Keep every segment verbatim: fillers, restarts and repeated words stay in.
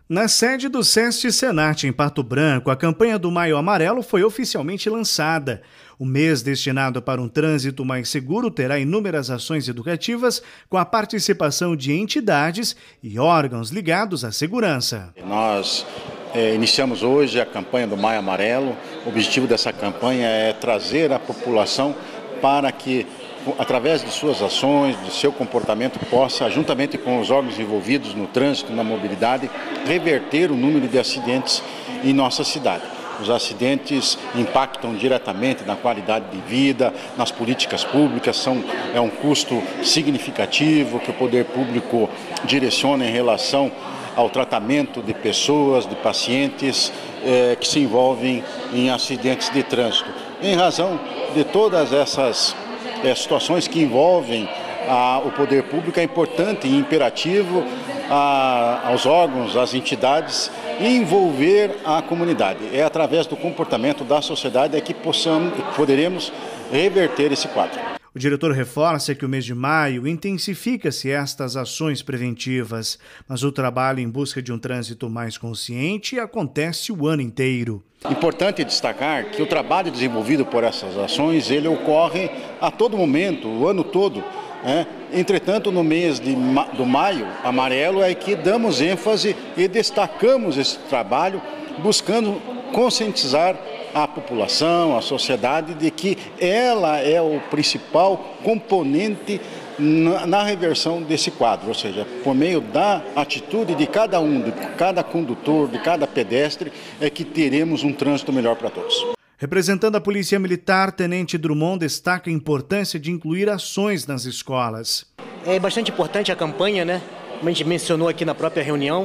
Na sede do SESC Senat, em Pato Branco, a campanha do Maio Amarelo foi oficialmente lançada. O mês destinado para um trânsito mais seguro terá inúmeras ações educativas com a participação de entidades e órgãos ligados à segurança. Nós é, iniciamos hoje a campanha do Maio Amarelo. O objetivo dessa campanha é trazer a população para que, através de suas ações, de seu comportamento, possa, juntamente com os órgãos envolvidos no trânsito, na mobilidade, reverter o número de acidentes em nossa cidade. Os acidentes impactam diretamente na qualidade de vida, nas políticas públicas, são, é um custo significativo que o poder público direciona em relação ao tratamento de pessoas, de pacientes eh, que se envolvem em acidentes de trânsito. Em razão de todas essas É, situações que envolvem ah, o poder público, é importante e imperativo ah, aos órgãos, às entidades, envolver a comunidade. É através do comportamento da sociedade é que possamos, poderemos reverter esse quadro. O diretor reforça que o mês de maio intensifica-se estas ações preventivas, mas o trabalho em busca de um trânsito mais consciente acontece o ano inteiro. Importante destacar que o trabalho desenvolvido por essas ações, ele ocorre a todo momento, o ano todo. Né? Entretanto, no mês de ma do maio amarelo é que damos ênfase e destacamos esse trabalho, buscando conscientizar a população, a sociedade, de que ela é o principal componente na, na reversão desse quadro, ou seja, por meio da atitude de cada um, de cada condutor, de cada pedestre, é que teremos um trânsito melhor para todos. Representando a Polícia Militar, Tenente Drummond destaca a importância de incluir ações nas escolas. É bastante importante a campanha, né? Como a gente mencionou aqui na própria reunião,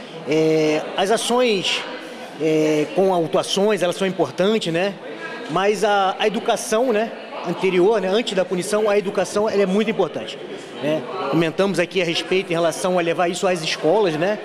é, as ações É, com autuações, elas são importantes, né? Mas a, a educação, né, anterior, né, antes da punição, a educação ela é muito importante. Né? Comentamos aqui a respeito em relação a levar isso às escolas, né?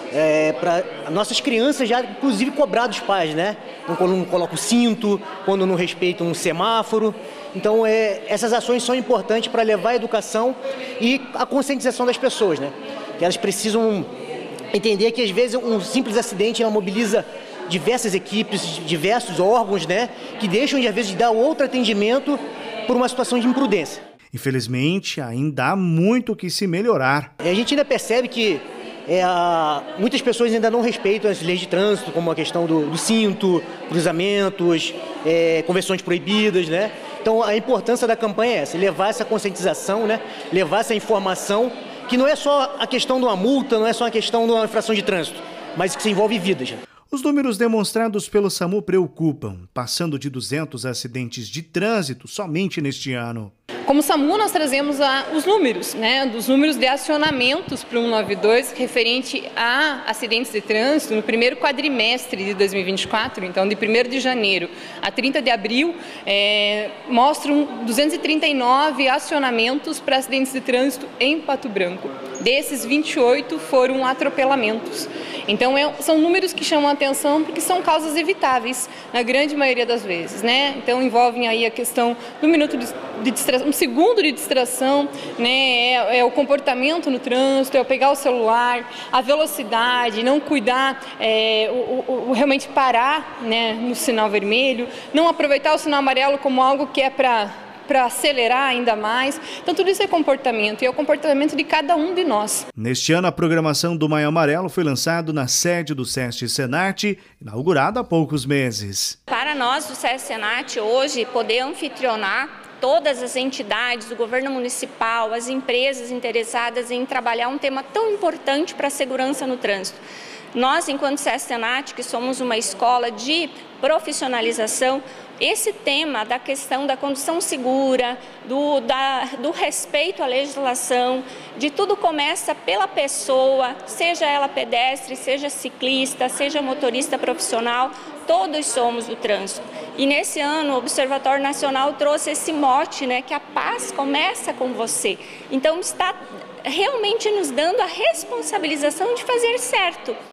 É, para nossas crianças já, inclusive, cobrar dos pais, né? Quando não coloca o cinto, quando não respeita um semáforo. Então, é, essas ações são importantes para levar a educação e a conscientização das pessoas, né? Que elas precisam entender que, às vezes, um simples acidente mobiliza diversas equipes, diversos órgãos, né, que deixam, de, às vezes, de dar outro atendimento por uma situação de imprudência. Infelizmente, ainda há muito que se melhorar. A gente ainda percebe que é, muitas pessoas ainda não respeitam as leis de trânsito, como a questão do, do cinto, cruzamentos, é, conversões proibidas, né? Então, a importância da campanha é essa, levar essa conscientização, né, levar essa informação, que não é só a questão de uma multa, não é só a questão de uma infração de trânsito, mas que se envolve vidas. Os números demonstrados pelo SAMU preocupam, passando de duzentos acidentes de trânsito somente neste ano. Como SAMU, nós trazemos a, os números, né, dos números de acionamentos para o cento e noventa e dois referente a acidentes de trânsito no primeiro quadrimestre de dois mil e vinte e quatro, então de primeiro de janeiro a trinta de abril, é, mostram duzentos e trinta e nove acionamentos para acidentes de trânsito em Pato Branco. Desses, vinte e oito foram atropelamentos. Então, é, são números que chamam a atenção porque são causas evitáveis, na grande maioria das vezes, né? Então, envolvem aí a questão do minuto de, de distração, um segundo de distração, né? É, é o comportamento no trânsito, é o pegar o celular, a velocidade, não cuidar, é, o, o, o realmente parar, né, no sinal vermelho, não aproveitar o sinal amarelo como algo que é para para acelerar ainda mais. Então, tudo isso é comportamento, e é o comportamento de cada um de nós. Neste ano, a programação do Maio Amarelo foi lançada na sede do SESC Senat, inaugurada há poucos meses. Para nós do SESC Senat, hoje, poder anfitrionar todas as entidades, o governo municipal, as empresas interessadas em trabalhar um tema tão importante para a segurança no trânsito. Nós, enquanto SESC Senat, que somos uma escola de profissionalização, esse tema da questão da condução segura, do, da, do respeito à legislação, de tudo começa pela pessoa, seja ela pedestre, seja ciclista, seja motorista profissional, todos somos do trânsito. E nesse ano o Observatório Nacional trouxe esse mote, né, que a paz começa com você. Então está realmente nos dando a responsabilização de fazer certo.